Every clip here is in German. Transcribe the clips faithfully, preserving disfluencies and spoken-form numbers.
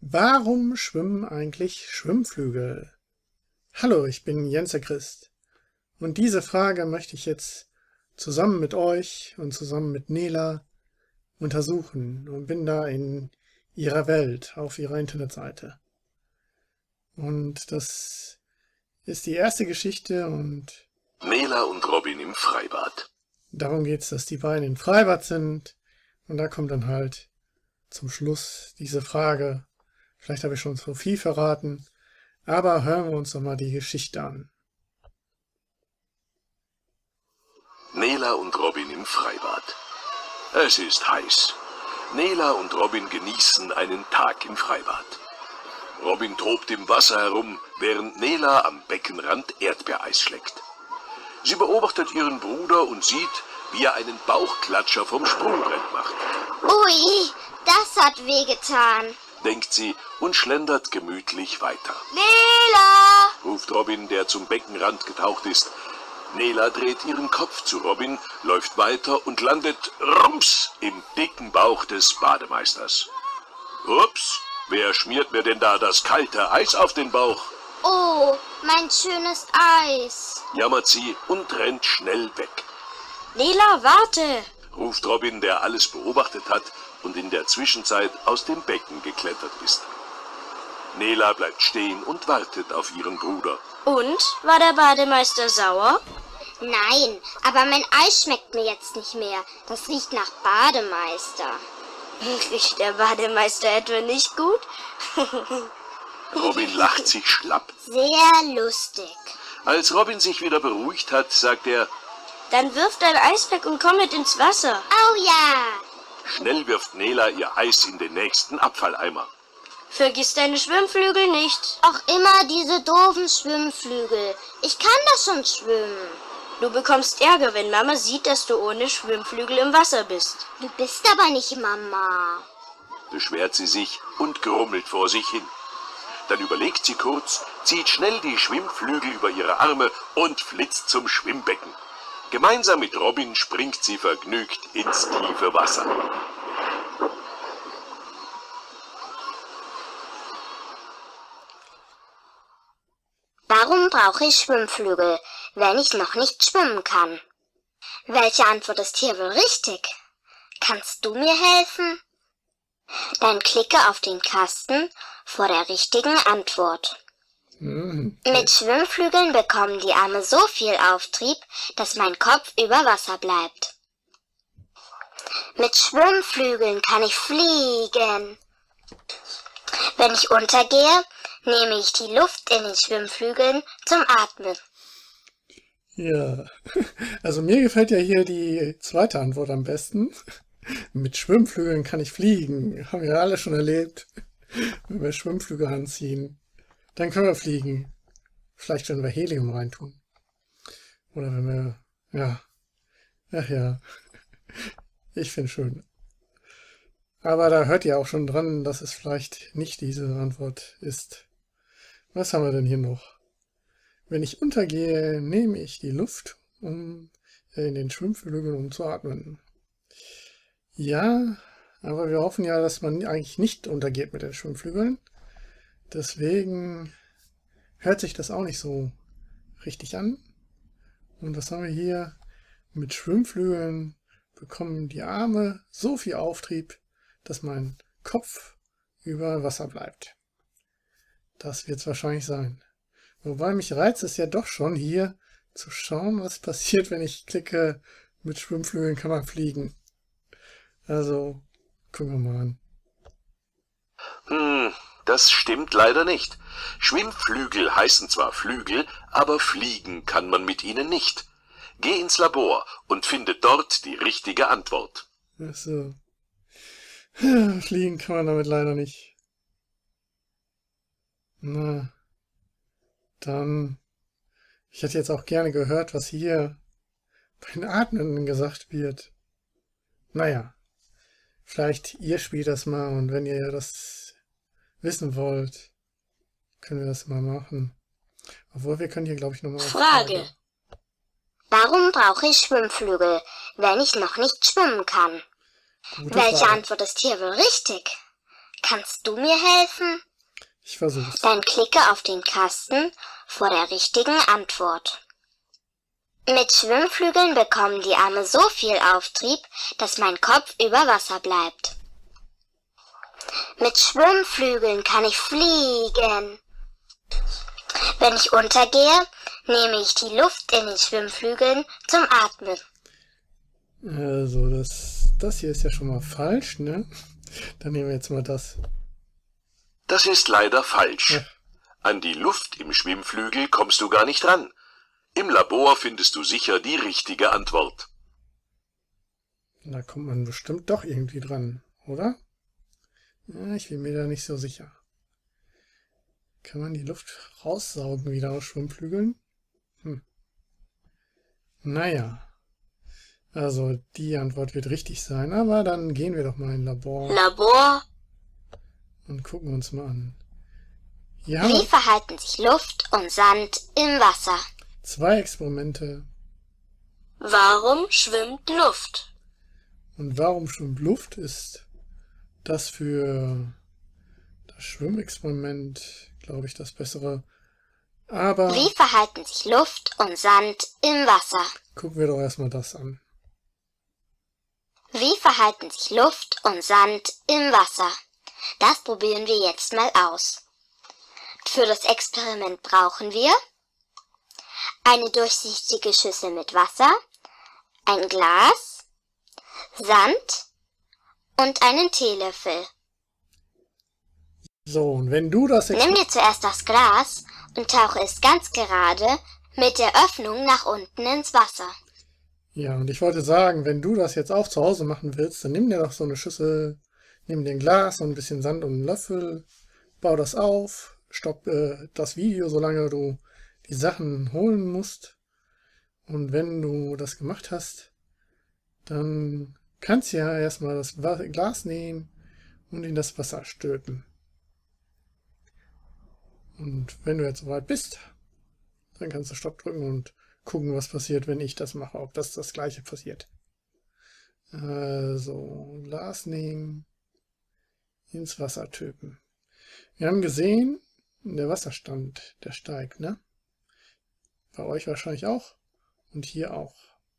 Warum schwimmen eigentlich Schwimmflügel? Hallo, ich bin Jens der Christ und diese Frage möchte ich jetzt zusammen mit euch und zusammen mit Nela untersuchen und bin da in ihrer Welt auf ihrer Internetseite. Und das ist die erste Geschichte und Nela und Robin im Freibad. Darum geht es, dass die beiden im Freibad sind und da kommt dann halt zum Schluss diese Frage. Vielleicht habe ich schon zu viel verraten, aber hören wir uns doch mal die Geschichte an. Nela und Robin im Freibad. Es ist heiß. Nela und Robin genießen einen Tag im Freibad. Robin tobt im Wasser herum, während Nela am Beckenrand Erdbeereis schleckt. Sie beobachtet ihren Bruder und sieht, wie er einen Bauchklatscher vom Sprungbrett macht. Ui, das hat wehgetan, Denkt sie und schlendert gemütlich weiter. Nela! Ruft Robin, der zum Beckenrand getaucht ist. Nela dreht ihren Kopf zu Robin, läuft weiter und landet rums im dicken Bauch des Bademeisters. Ups, wer schmiert mir denn da das kalte Eis auf den Bauch? Oh, mein schönes Eis. Jammert sie und rennt schnell weg. Nela, warte! Ruft Robin, der alles beobachtet hat und in der Zwischenzeit aus dem Becken geklettert ist. Nela bleibt stehen und wartet auf ihren Bruder. Und? War der Bademeister sauer? Nein, aber mein Eis schmeckt mir jetzt nicht mehr. Das riecht nach Bademeister. Riecht der Bademeister etwa nicht gut? Robin lacht sich schlapp. Sehr lustig. Als Robin sich wieder beruhigt hat, sagt er, Dann wirf dein Eis weg und komm mit ins Wasser. Oh ja! schnell wirft Nela ihr Eis in den nächsten Abfalleimer. Vergiss deine Schwimmflügel nicht. Auch immer diese doofen Schwimmflügel. Ich kann doch schon schwimmen. Du bekommst Ärger, wenn Mama sieht, dass du ohne Schwimmflügel im Wasser bist. Du bist aber nicht Mama. Beschwert sie sich und grummelt vor sich hin. Dann überlegt sie kurz, zieht schnell die Schwimmflügel über ihre Arme und flitzt zum Schwimmbecken. Gemeinsam mit Robin springt sie vergnügt ins tiefe Wasser. Warum brauche ich Schwimmflügel, wenn ich noch nicht schwimmen kann? Welche Antwort ist hier wohl richtig? Kannst du mir helfen? Dann klicke auf den Kasten vor der richtigen Antwort. Mhm. Mit Schwimmflügeln bekommen die Arme so viel Auftrieb, dass mein Kopf über Wasser bleibt. Mit Schwimmflügeln kann ich fliegen. Wenn ich untergehe, nehme ich die Luft in den Schwimmflügeln zum Atmen. Ja, also mir gefällt ja hier die zweite Antwort am besten. Mit Schwimmflügeln kann ich fliegen. Haben wir alle schon erlebt. Wenn wir Schwimmflügel anziehen, dann können wir fliegen. Vielleicht, wenn wir Helium reintun. Oder wenn wir, ja, ach ja, ich finde schön. Aber da hört ihr auch schon dran, dass es vielleicht nicht diese Antwort ist. Was haben wir denn hier noch? Wenn ich untergehe, nehme ich die Luft um, äh, in den Schwimmflügeln, um zu atmen. Ja, aber wir hoffen ja, dass man eigentlich nicht untergeht mit den Schwimmflügeln. Deswegen hört sich das auch nicht so richtig an. Und was haben wir hier? Mit Schwimmflügeln bekommen die Arme so viel Auftrieb, dass mein Kopf über Wasser bleibt. Das wird es wahrscheinlich sein. Wobei mich reizt es ja doch schon hier zu schauen, was passiert, wenn ich klicke, mit Schwimmflügeln kann man fliegen. Also, gucken wir mal an. Hm, das stimmt leider nicht. Schwimmflügel heißen zwar Flügel, aber fliegen kann man mit ihnen nicht. Geh ins Labor und finde dort die richtige Antwort. Ach so. Fliegen kann man damit leider nicht. Na, dann... Ich hätte jetzt auch gerne gehört, was hier bei den Atmenden gesagt wird. Naja, vielleicht ihr spielt das mal und wenn ihr das wissen wollt, können wir das mal machen. Obwohl, wir können hier, glaube ich, nochmal... Frage. Warum brauche ich Schwimmflügel, wenn ich noch nicht schwimmen kann? Gute Welche Frage. Antwort ist hier wohl richtig? Kannst du mir helfen? Ich versuch's. Dann klicke auf den Kasten vor der richtigen Antwort. Mit Schwimmflügeln bekommen die Arme so viel Auftrieb, dass mein Kopf über Wasser bleibt. Mit Schwimmflügeln kann ich fliegen. Wenn ich untergehe, nehme ich die Luft in den Schwimmflügeln zum Atmen. Also, das, das hier ist ja schon mal falsch, ne? Dann nehmen wir jetzt mal das. Das ist leider falsch. Ja. An die Luft im Schwimmflügel kommst du gar nicht ran. Im Labor findest du sicher die richtige Antwort. Da kommt man bestimmt doch irgendwie dran, oder? Ja, ich bin mir da nicht so sicher. Kann man die Luft raussaugen wieder aus Schwimmflügeln? Hm. Naja. Also die Antwort wird richtig sein, aber dann gehen wir doch mal in ein Labor Labor. und gucken uns mal an. Hier haben Wie wir verhalten sich Luft und Sand im Wasser? zwei Experimente. Warum schwimmt Luft? Und warum schwimmt Luft? Ist das für das Schwimmexperiment, glaube ich, das Bessere. Aber Wie verhalten sich Luft und Sand im Wasser? gucken wir doch erstmal das an. Wie verhalten sich Luft und Sand im Wasser? Das probieren wir jetzt mal aus. Für das Experiment brauchen wir eine durchsichtige Schüssel mit Wasser, ein Glas, Sand und einen Teelöffel. So, und wenn du das Nimm Experiment... dir zuerst das Glas und tauche es ganz gerade mit der Öffnung nach unten ins Wasser. Ja, und ich wollte sagen, wenn du das jetzt auch zu Hause machen willst, dann nimm dir doch so eine Schüssel, nimm dir ein Glas und ein bisschen Sand und einen Löffel, bau das auf, stopp äh, das Video, solange du die Sachen holen musst. Und wenn du das gemacht hast, dann kannst du ja erstmal das Wa- Glas nehmen und in das Wasser stülpen. Und wenn du jetzt soweit bist, dann kannst du Stopp drücken und gucken, was passiert, wenn ich das mache, ob das das gleiche passiert. Also, Glas nehmen, ins Wasser töpen. Wir haben gesehen, der Wasserstand, der steigt, ne? Bei euch wahrscheinlich auch und hier auch.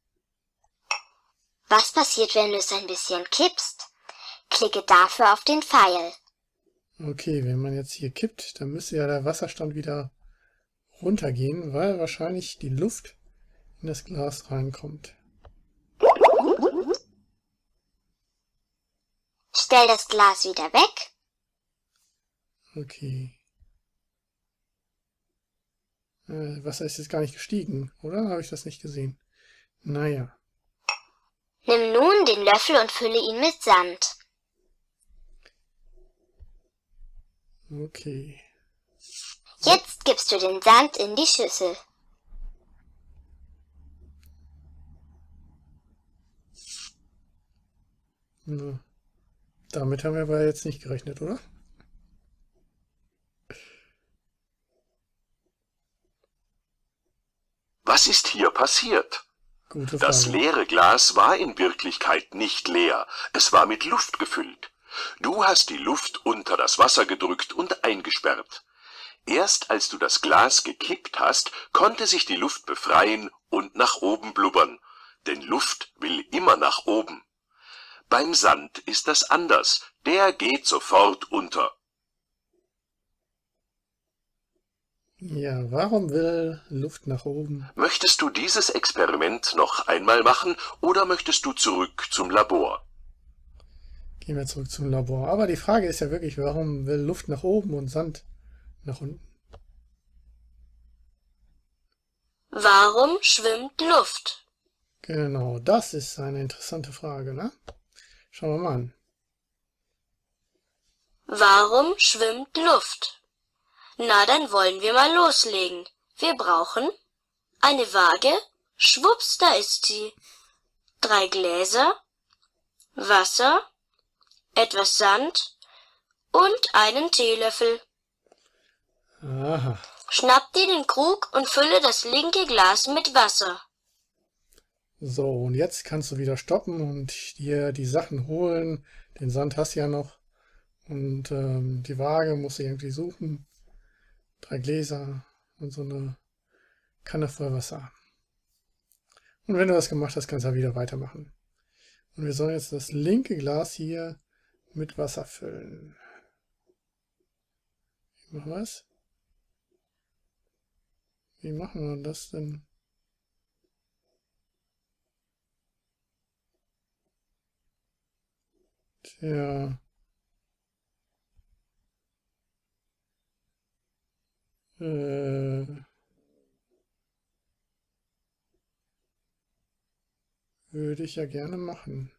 Was passiert, wenn du es ein bisschen kippst? Klicke dafür auf den Pfeil. Okay, wenn man jetzt hier kippt, dann müsste ja der Wasserstand wieder runtergehen, weil wahrscheinlich die Luft in das Glas reinkommt. Stell das Glas wieder weg. Okay. Äh, Wasser ist jetzt gar nicht gestiegen, oder? Habe ich das nicht gesehen? Naja. Nimm nun den Löffel und fülle ihn mit Sand. Okay. Jetzt gibst du den Sand in die Schüssel. Na, damit haben wir aber jetzt nicht gerechnet, oder? Was ist hier passiert? Gute Das Frage. leere Glas war in Wirklichkeit nicht leer, es war mit Luft gefüllt. Du hast die Luft unter das Wasser gedrückt und eingesperrt. Erst als du das Glas gekippt hast, konnte sich die Luft befreien und nach oben blubbern, denn Luft will immer nach oben. Beim Sand ist das anders, der geht sofort unter. Ja, warum will Luft nach oben? Möchtest du dieses Experiment noch einmal machen oder möchtest du zurück zum Labor? Gehen wir zurück zum Labor. Aber die Frage ist ja wirklich, warum will Luft nach oben und Sand nach unten? Warum schwimmt Luft? Genau, das ist eine interessante Frage, ne? Schauen wir mal an. Warum schwimmt Luft? Na, dann wollen wir mal loslegen. Wir brauchen eine Waage. Schwupps, da ist sie. Drei Gläser, Wasser, etwas Sand und einen Teelöffel. Aha. Schnapp dir den Krug und fülle das linke Glas mit Wasser. So, und jetzt kannst du wieder stoppen und dir die Sachen holen. Den Sand hast du ja noch. Und ähm, die Waage muss ich irgendwie suchen. Drei Gläser und so eine Kanne voll Wasser. Und wenn du das gemacht hast, kannst du ja wieder weitermachen. Und wir sollen jetzt das linke Glas hier mit Wasser füllen. Mach was? Wie machen wir das denn? Tja. Äh. Würde ich ja gerne machen.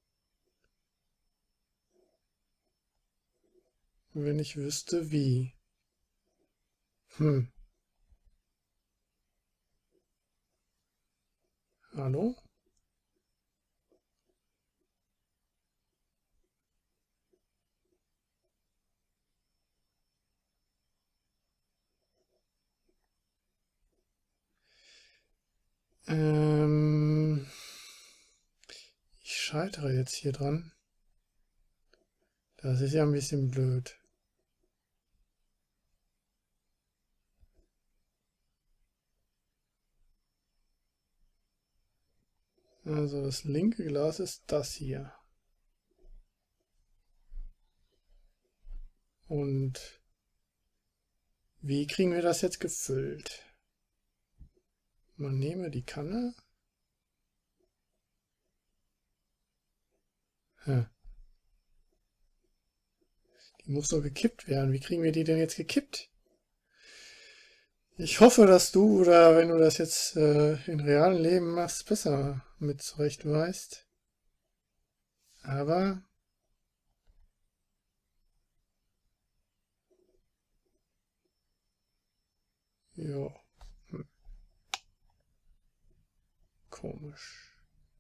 Wenn ich wüsste, wie. Hm. Hallo? Ähm, ich scheitere jetzt hier dran. Das ist ja ein bisschen blöd. Also das linke Glas ist das hier. Und wie kriegen wir das jetzt gefüllt? Man nehme die Kanne. Hm. Die muss so gekippt werden. Wie kriegen wir die denn jetzt gekippt? Ich hoffe, dass du, oder wenn du das jetzt äh, in realen Leben machst, besser mit zurecht weißt. Aber ja, hm. Komisch.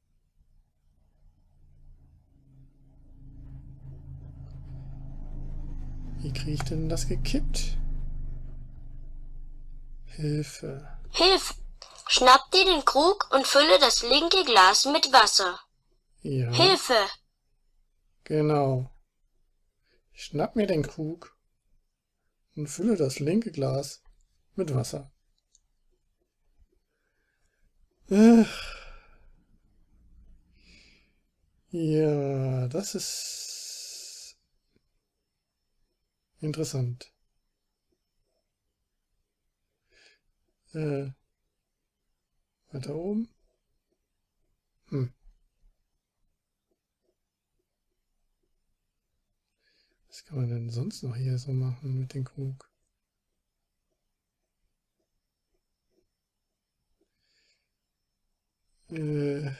Wie kriege ich denn das gekippt? Hilfe. Hilf! Schnapp dir den Krug und fülle das linke Glas mit Wasser. Ja, Hilfe! genau. Ich schnapp mir den Krug und fülle das linke Glas mit Wasser. Ach. Ja, das ist interessant. Äh, weiter oben. Hm. Was kann man denn sonst noch hier so machen mit dem Krug? Äh.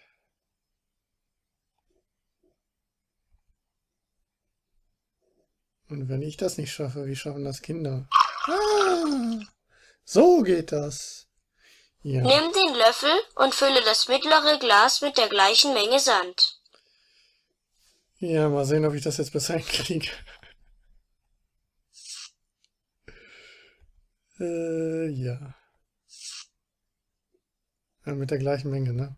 Und wenn ich das nicht schaffe, wie schaffen das Kinder? Ah, so geht das. Ja. Nimm den Löffel und fülle das mittlere Glas mit der gleichen Menge Sand. Ja, mal sehen, ob ich das jetzt besser hinkriege. äh, ja. Ja. Mit der gleichen Menge, ne?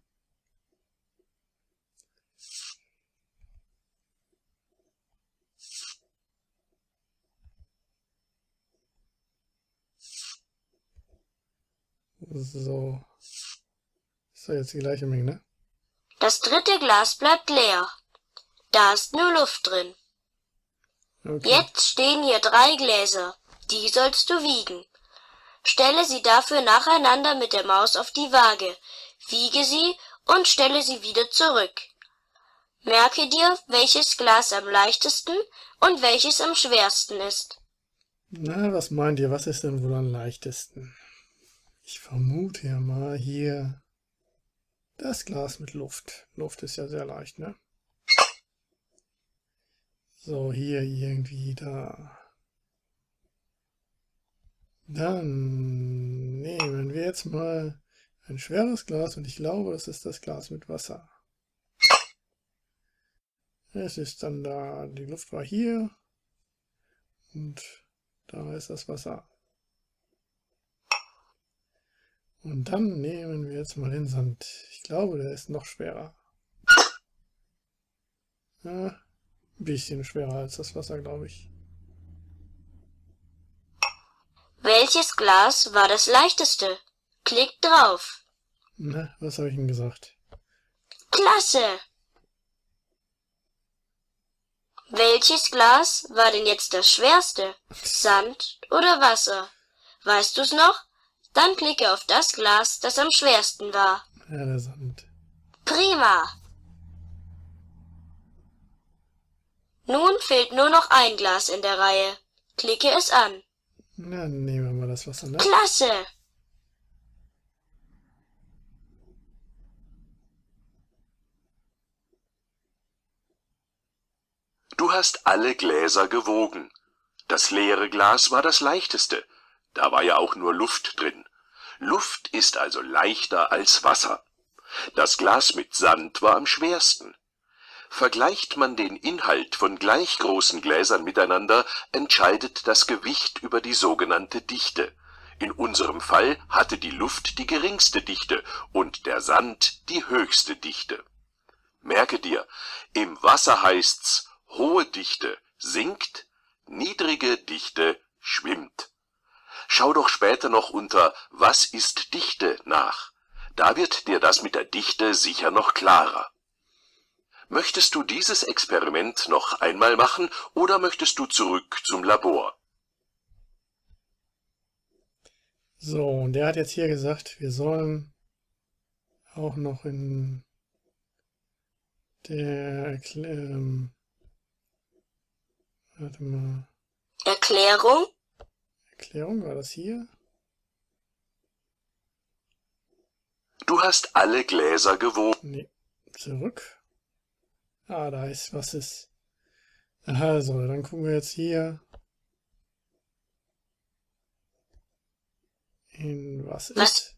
So. Ist ja jetzt die gleiche Menge, ne? Das dritte Glas bleibt leer. Da ist nur Luft drin. Okay. Jetzt stehen hier drei Gläser. Die sollst du wiegen. Stelle sie dafür nacheinander mit der Maus auf die Waage. Wiege sie und stelle sie wieder zurück. Merke dir, welches Glas am leichtesten und welches am schwersten ist. Na, was meint ihr? Was ist denn wohl am leichtesten? Ich vermute ja mal hier das Glas mit Luft. Luft ist ja sehr leicht, ne? So, hier irgendwie da. Dann nehmen wir jetzt mal ein schweres Glas und ich glaube, das ist das Glas mit Wasser. Es ist dann da, die Luft war hier und da ist das Wasser. Und dann nehmen wir jetzt mal den Sand. Ich glaube, der ist noch schwerer. Ja, Ein bisschen schwerer als das Wasser, glaube ich. Welches Glas war das leichteste? Klick drauf. Na, was habe ich Ihnen gesagt? Klasse! Welches Glas war denn jetzt das schwerste? Sand oder Wasser? Weißt du's noch? Dann klicke auf das Glas, das am schwersten war. Ja, der Sand. Prima! Nun fehlt nur noch ein Glas in der Reihe. Klicke es an. Na, nehmen wir mal das Wasser, ne? Klasse! Du hast alle Gläser gewogen. Das leere Glas war das leichteste. Da war ja auch nur Luft drin. Luft ist also leichter als Wasser. Das Glas mit Sand war am schwersten. Vergleicht man den Inhalt von gleich großen Gläsern miteinander, entscheidet das Gewicht über die sogenannte Dichte. In unserem Fall hatte die Luft die geringste Dichte und der Sand die höchste Dichte. Merke dir, im Wasser heißt's, hohe Dichte sinkt, niedrige Dichte schwimmt. Schau doch später noch unter Was ist Dichte nach. Da wird dir das mit der Dichte sicher noch klarer. Möchtest du dieses Experiment noch einmal machen oder möchtest du zurück zum Labor? So, und der hat jetzt hier gesagt, wir sollen auch noch in der Erkl ähm, warte mal. Erklärung? Erklärung, war das hier? Du hast alle Gläser gewogen. Nee, zurück. Ah, da ist, was ist. Also, dann gucken wir jetzt hier. In was ist. Was?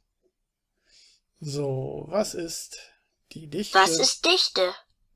So, was ist die Dichte? Was ist Dichte?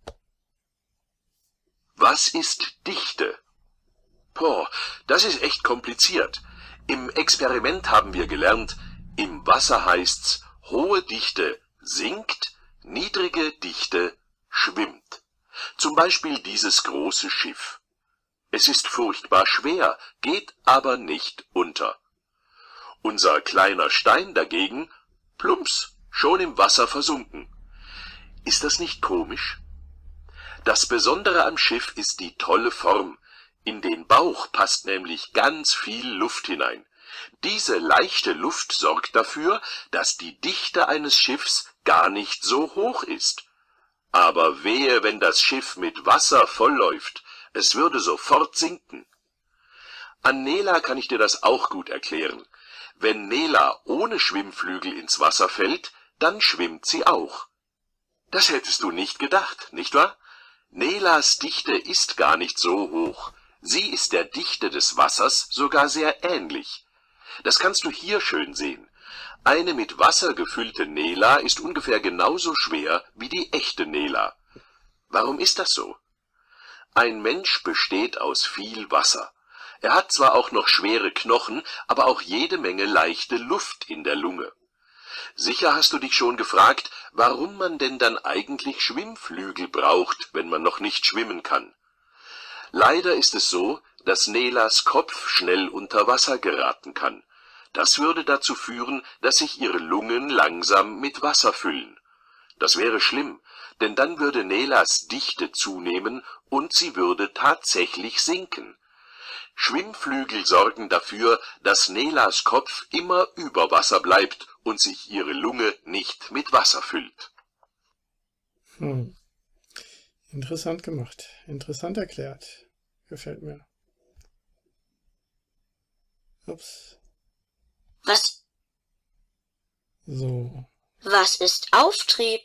Was ist Dichte? Boah, das ist echt kompliziert. Im Experiment haben wir gelernt, im Wasser heißt's, hohe Dichte sinkt, niedrige Dichte schwimmt. Zum Beispiel dieses große Schiff. Es ist furchtbar schwer, geht aber nicht unter. Unser kleiner Stein dagegen, plumps, schon im Wasser versunken. Ist das nicht komisch? Das Besondere am Schiff ist die tolle Form. In den Bauch passt nämlich ganz viel Luft hinein. Diese leichte Luft sorgt dafür, dass die Dichte eines Schiffs gar nicht so hoch ist. Aber wehe, wenn das Schiff mit Wasser vollläuft, es würde sofort sinken. An Nela kann ich dir das auch gut erklären. Wenn Nela ohne Schwimmflügel ins Wasser fällt, dann schwimmt sie auch. Das hättest du nicht gedacht, nicht wahr? Nelas Dichte ist gar nicht so hoch. Sie ist der Dichte des Wassers sogar sehr ähnlich. Das kannst du hier schön sehen. Eine mit Wasser gefüllte Nela ist ungefähr genauso schwer wie die echte Nela. Warum ist das so? Ein Mensch besteht aus viel Wasser. Er hat zwar auch noch schwere Knochen, aber auch jede Menge leichte Luft in der Lunge. Sicher hast du dich schon gefragt, warum man denn dann eigentlich Schwimmflügel braucht, wenn man noch nicht schwimmen kann. Leider ist es so, dass Nelas Kopf schnell unter Wasser geraten kann. Das würde dazu führen, dass sich ihre Lungen langsam mit Wasser füllen. Das wäre schlimm, denn dann würde Nelas Dichte zunehmen und sie würde tatsächlich sinken. Schwimmflügel sorgen dafür, dass Nelas Kopf immer über Wasser bleibt und sich ihre Lunge nicht mit Wasser füllt. Hm. Interessant gemacht. Interessant erklärt. Gefällt mir. Ups. Was, So. was ist Auftrieb?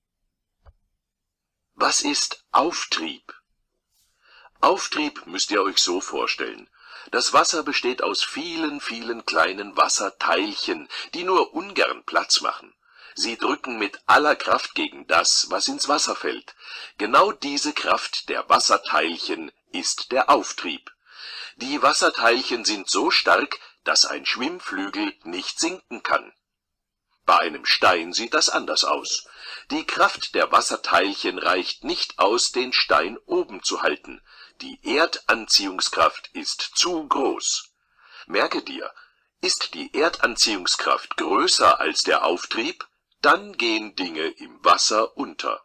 Was ist Auftrieb? Auftrieb müsst ihr euch so vorstellen. Das Wasser besteht aus vielen, vielen kleinen Wasserteilchen, die nur ungern Platz machen. Sie drücken mit aller Kraft gegen das, was ins Wasser fällt. Genau diese Kraft der Wasserteilchen ist der Auftrieb. Die Wasserteilchen sind so stark, dass ein Schwimmflügel nicht sinken kann. Bei einem Stein sieht das anders aus. Die Kraft der Wasserteilchen reicht nicht aus, den Stein oben zu halten. Die Erdanziehungskraft ist zu groß. Merke dir, ist die Erdanziehungskraft größer als der Auftrieb, dann gehen Dinge im Wasser unter.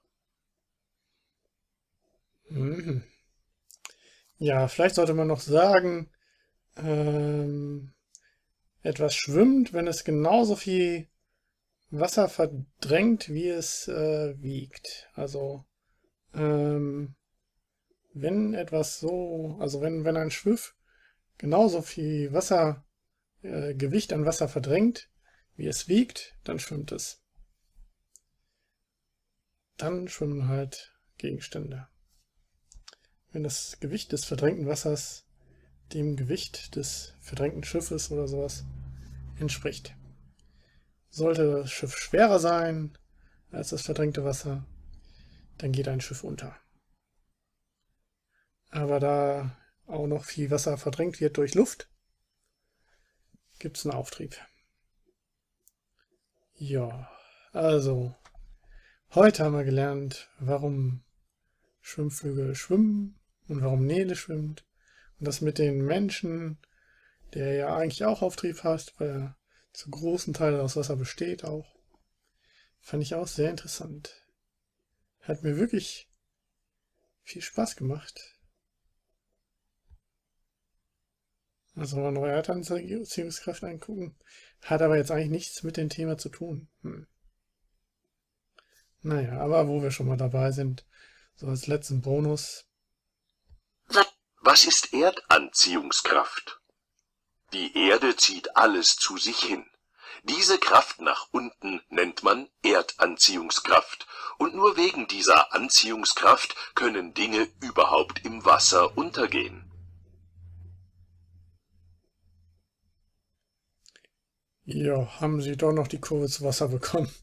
Mhm. Ja, vielleicht sollte man noch sagen, ähm, etwas schwimmt, wenn es genauso viel Wasser verdrängt, wie es äh, wiegt. Also ähm, wenn etwas so, also wenn, wenn ein Schiff genauso viel Wasser, äh, Gewicht an Wasser verdrängt, wie es wiegt, dann schwimmt es. Dann schwimmen halt Gegenstände. Wenn das Gewicht des verdrängten Wassers dem Gewicht des verdrängten Schiffes oder sowas entspricht. Sollte das Schiff schwerer sein als das verdrängte Wasser, dann geht ein Schiff unter. Aber da auch noch viel Wasser verdrängt wird durch Luft, gibt es einen Auftrieb. Ja, also, heute haben wir gelernt, warum Schwimmflügel schwimmen und warum Nele schwimmt. Und das mit den Menschen, der ja eigentlich auch Auftrieb hat, weil er zu großen Teilen aus Wasser besteht auch. Fand ich auch sehr interessant. Hat mir wirklich viel Spaß gemacht. Also mal neue Erdanziehungskraft angucken. Hat aber jetzt eigentlich nichts mit dem Thema zu tun. Hm. Naja, aber wo wir schon mal dabei sind, so als letzten Bonus. Was ist Erdanziehungskraft? Die Erde zieht alles zu sich hin. Diese Kraft nach unten nennt man Erdanziehungskraft. Und nur wegen dieser Anziehungskraft können Dinge überhaupt im Wasser untergehen. Ja, haben sie doch noch die Kurve zu Wasser bekommen.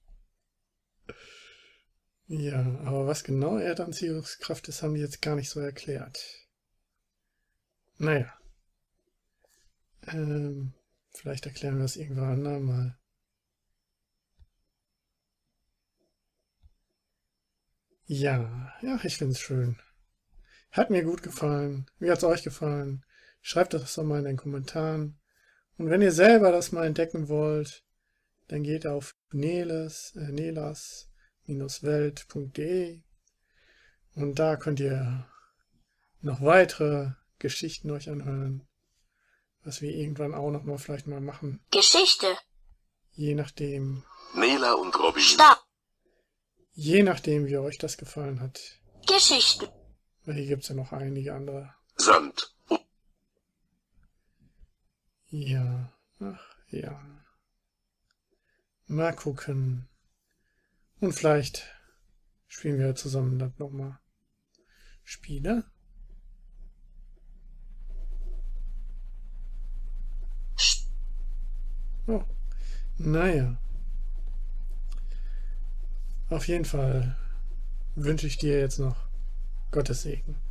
Ja, aber was genau Erdanziehungskraft ist, haben die jetzt gar nicht so erklärt. Naja. Ähm, vielleicht erklären wir es irgendwann andermal. Ja, ja, ich finde es schön. Hat mir gut gefallen. Wie hat es euch gefallen? Schreibt das doch mal in den Kommentaren. Und wenn ihr selber das mal entdecken wollt, dann geht auf nelas, äh, nelas Welt punkt de und da könnt ihr noch weitere Geschichten euch anhören, was wir irgendwann auch noch mal vielleicht mal machen. Geschichte. Je nachdem. Nela und Robin. Stopp. Je nachdem, wie euch das gefallen hat. Geschichten. Weil hier gibt es ja noch einige andere. Sand. Ja, ach ja. Mal gucken. Und vielleicht spielen wir zusammen dann nochmal Spiele. Oh, naja. Auf jeden Fall wünsche ich dir jetzt noch Gottes Segen.